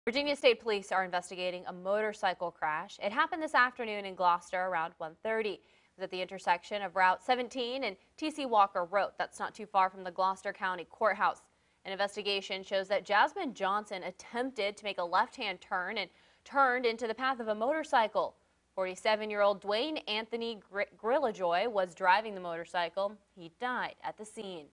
Virginia State Police are investigating a motorcycle crash. It happened this afternoon in Gloucester around 1:30. It was at the intersection of Route 17 and T.C. Walker Road. That's not too far from the Gloucester County Courthouse. An investigation shows that Jasmine Johnson attempted to make a left-hand turn and turned into the path of a motorcycle. 47-year-old Dwayne Anthony Grigoleit was driving the motorcycle. He died at the scene.